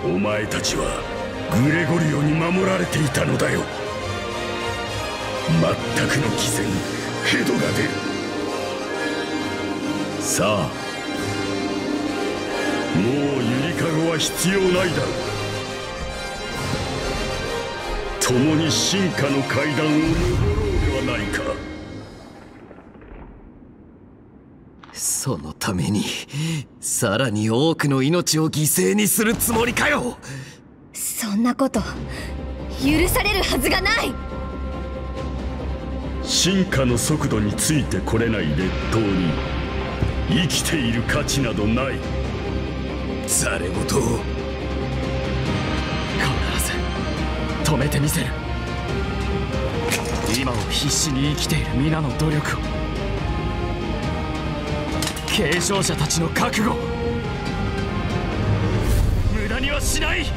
お前たちはグレゴリオに守られていたのだよ。全くの偽善、ヘドが出る。さあ、もうゆりかごは必要ないだろう。共に進化の階段を登ろうではないか。 そのためにさらに多くの命を犠牲にするつもりかよ。 そんなこと許されるはずがない。 進化の速度についてこれない劣等に生きている価値などない。 ざれ言を必ず止めてみせる。今を必死に生きている皆の努力を、継承者たちの覚悟を無駄にはしない。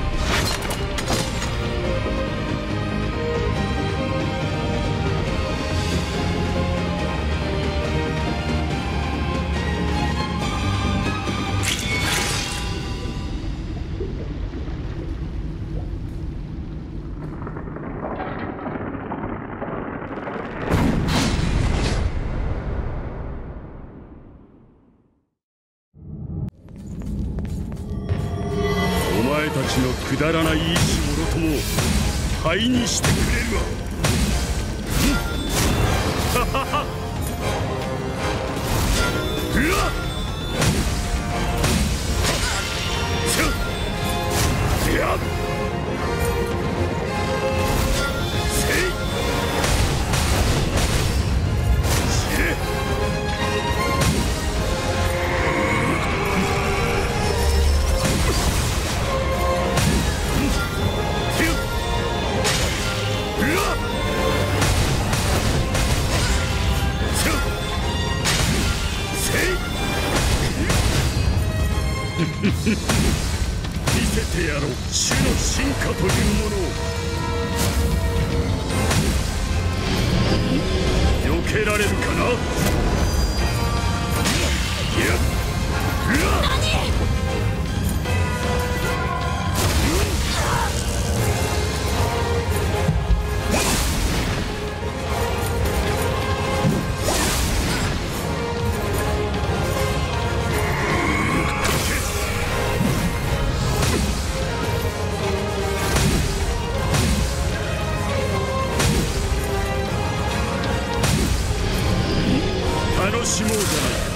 くだらない意志もろとも灰にしてくれるわ。ははは。うわっ。いや。せい。死ね。見せてやろう、種の進化というものを。避けられるかな。いや、うわっ。楽しもうじゃないか。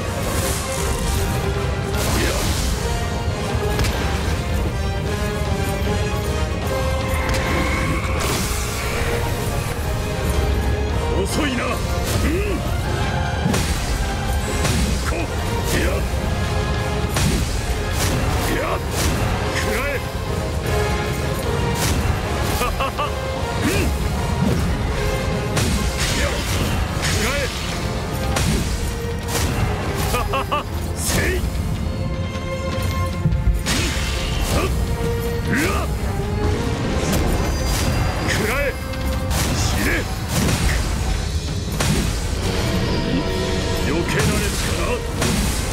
遅いな。こいやいや、くらえ。ははは。くらえ。ははは。せい。うわっ。くらえ。死ね。避けられるかな。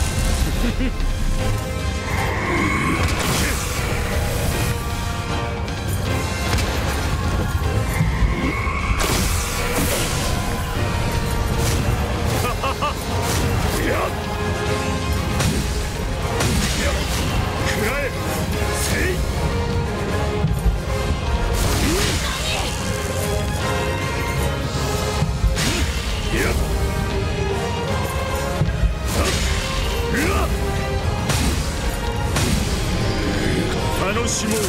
いや。くらえ。せい。いや。うわっ。楽しもう。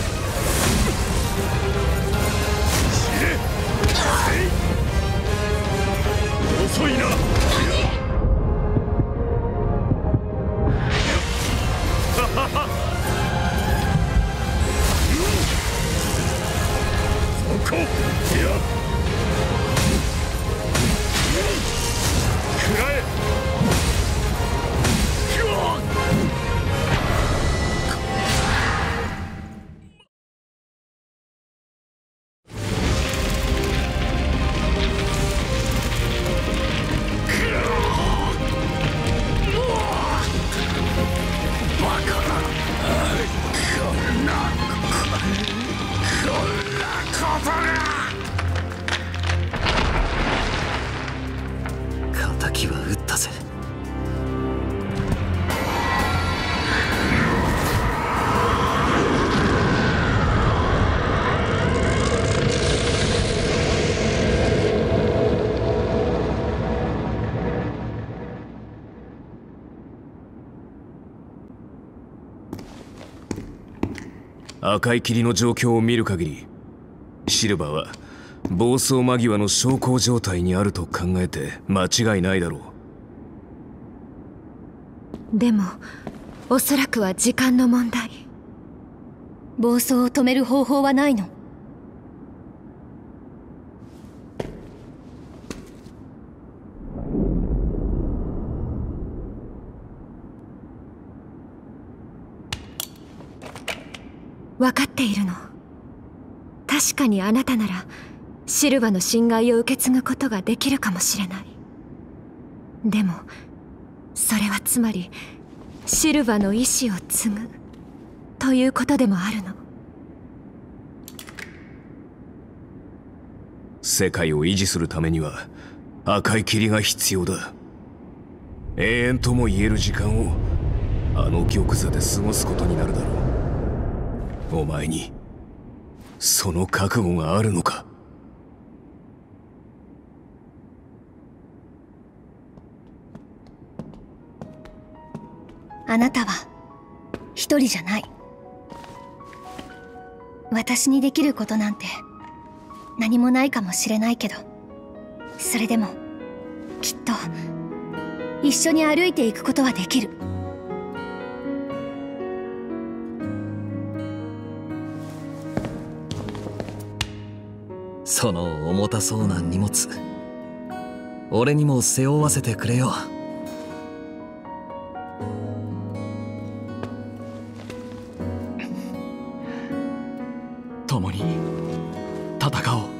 死ね。せい。遅いな。ははは。そこ。いや。くらえ。バカな。こんな赤い霧の状況を見る限り、シルバーは暴走間際の小康状態にあると考えて間違いないだろう。でもおそらくは時間の問題。 暴走を止める方法はないの？ 分かっているの。確かにあなたならシルバの侵害を受け継ぐことができるかもしれない。でもそれはつまりシルバの意志を継ぐということでもあるの。 世界を維持するためには赤い霧が必要だ。永遠とも言える時間をあの玉座で過ごすことになるだろう。お前にその覚悟があるのか？ あなたは一人じゃない。私にできることなんて何もないかもしれないけど、それでもきっと一緒に歩いていくことはできる。 その重たそうな荷物、俺にも背負わせてくれよ。 共に戦おう。